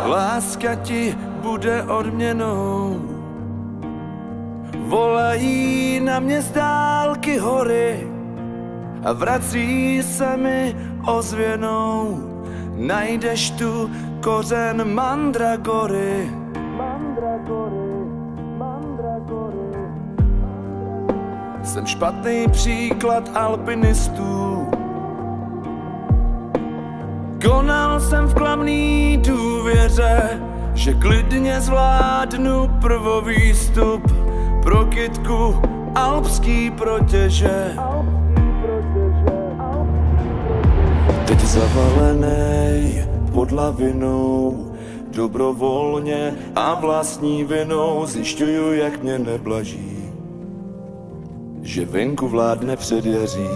Láska ti bude odměnou. Volají na mě z dálky hory a vrací se mi ozvěnou. Najdeš tu kořen mandragory. Jsem špatný příklad alpinistů. Konal jsem v klamný důvěře, že klidně zvládnu prvovýstup pro kytku alpský protěže. Teď zavalenej pod lavinou, dobrovolně a vlastní vinou zjišťuju, jak mě neblaží, že venku vládne předjaří.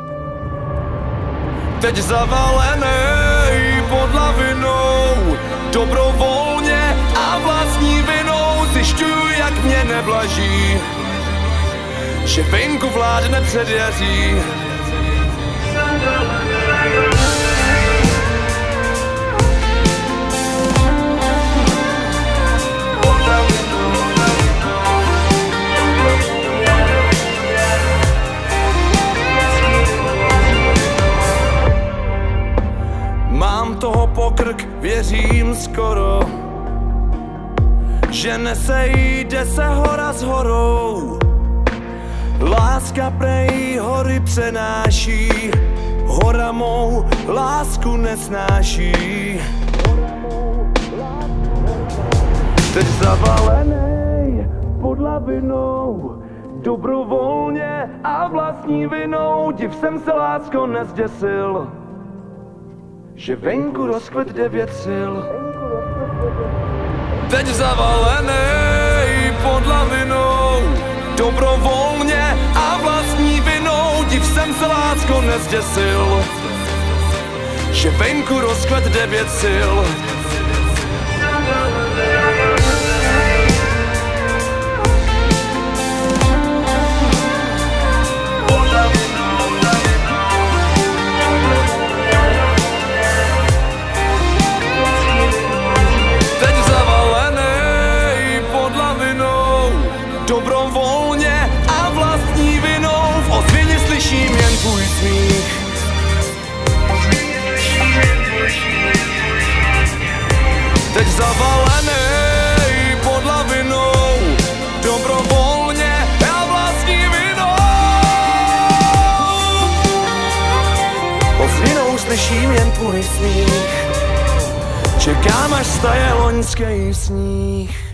Teď zavalenej pod lavinou, dobrovolně a vlastní vinou zjišťuju, jak mě neblaží, že venku vládne předjaří. Mám toho pokrk, věřím skoro, že nesejde se hora s horou. Láska prej hory přenáší, hora mou lásku nesnáší. Teď zavalenej pod lavinou, dobrovolně a vlastní vinou, div jsem se, lásko, nezděsil, že venku rozkvet 9 sil. Teď zavalenej pod lavinou, dobrovolně a vlastní vinou, div jsem se, lásko, nezděsil, že venku rozkvet 9 sil. Dobrovolně a vlastní vinou, v ozvěně slyším jen tvůj smích. Teď zavalenej pod lavinou, dobrovolně a vlastní vinou. Ozvěnou slyším jen tvůj smích, čekám, až staje loňský sníh.